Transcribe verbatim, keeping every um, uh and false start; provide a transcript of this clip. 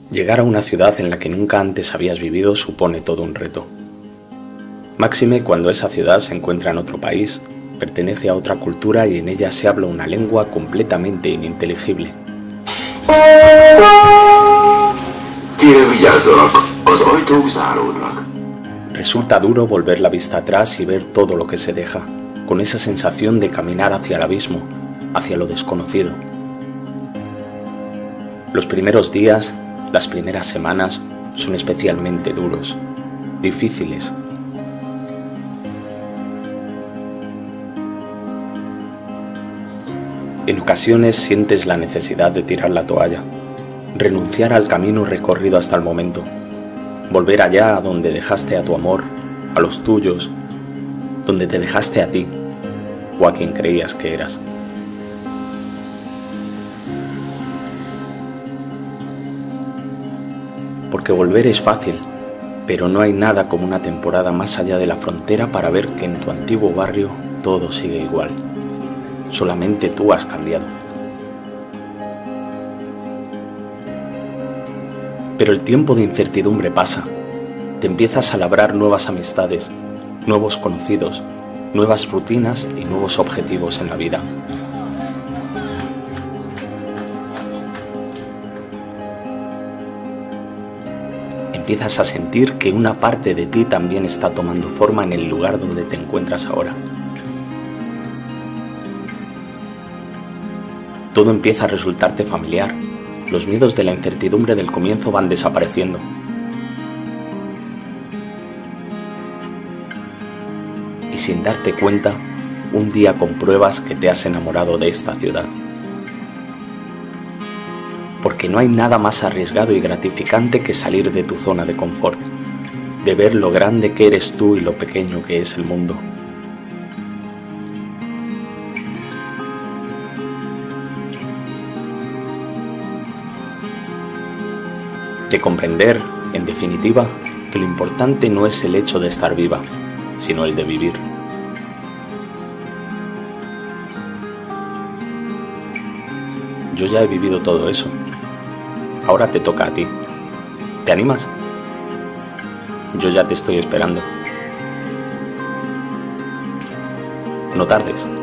Llegar a una ciudad en la que nunca antes habías vivido supone todo un reto. Máxime cuando esa ciudad se encuentra en otro país, pertenece a otra cultura y en ella se habla una lengua completamente ininteligible. Resulta duro volver la vista atrás y ver todo lo que se deja, con esa sensación de caminar hacia el abismo, hacia lo desconocido. Los primeros días, las primeras semanas, son especialmente duros, difíciles. En ocasiones sientes la necesidad de tirar la toalla, renunciar al camino recorrido hasta el momento, volver allá a donde dejaste a tu amor, a los tuyos, donde te dejaste a ti o a quien creías que eras. Porque volver es fácil, pero no hay nada como una temporada más allá de la frontera para ver que en tu antiguo barrio todo sigue igual. Solamente tú has cambiado. Pero el tiempo de incertidumbre pasa. Te empiezas a labrar nuevas amistades, nuevos conocidos, nuevas rutinas y nuevos objetivos en la vida. Empiezas a sentir que una parte de ti también está tomando forma en el lugar donde te encuentras ahora. Todo empieza a resultarte familiar. Los miedos de la incertidumbre del comienzo van desapareciendo. Y sin darte cuenta, un día compruebas que te has enamorado de esta ciudad. Porque no hay nada más arriesgado y gratificante que salir de tu zona de confort, de ver lo grande que eres tú y lo pequeño que es el mundo. De comprender, en definitiva, que lo importante no es el hecho de estar viva, sino el de vivir. Yo ya he vivido todo eso. Ahora te toca a ti. ¿Te animas? Yo ya te estoy esperando. No tardes.